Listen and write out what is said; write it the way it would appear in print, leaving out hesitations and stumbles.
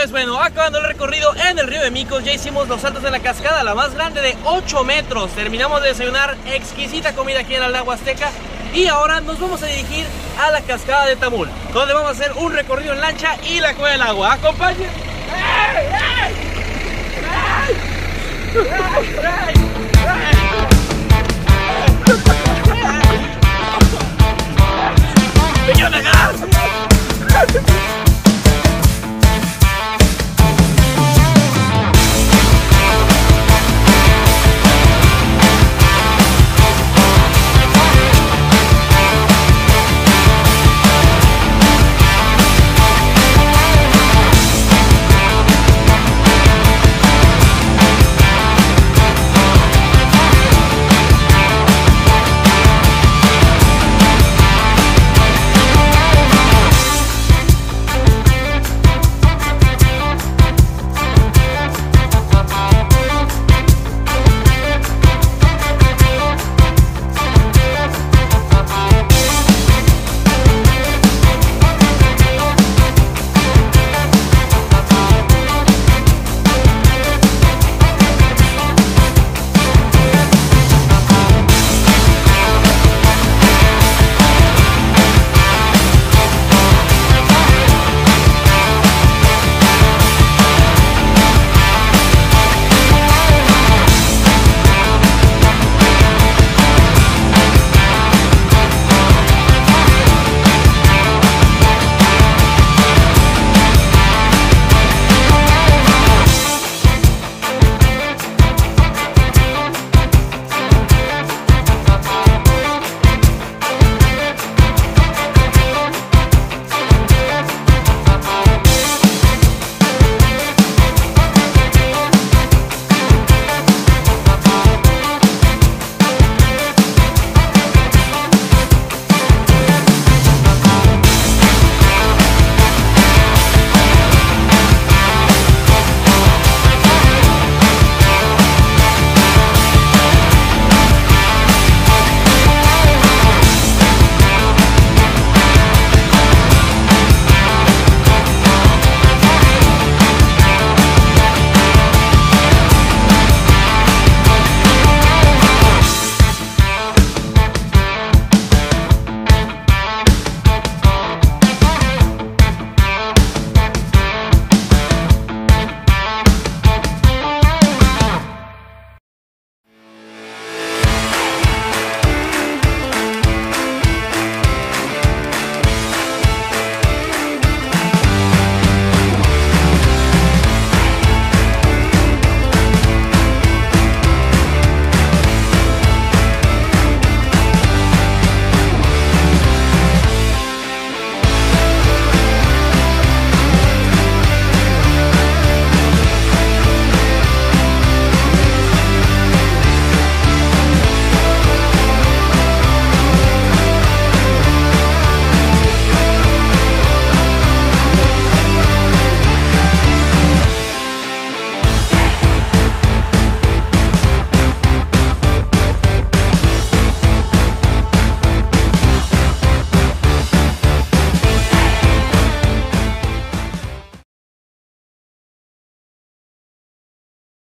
Pues bueno, acabando el recorrido en el río de Micos, ya hicimos los saltos de la cascada, la más grande de 8 metros. Terminamos de desayunar exquisita comida aquí en la Lago Azteca. Y ahora nos vamos a dirigir a la cascada de Tamul, donde vamos a hacer un recorrido en lancha y la cueva del agua. ¡Acompáñenme! ¡Ey! ¡Ey! ¡Ey! ¡Ey! ¡Ey!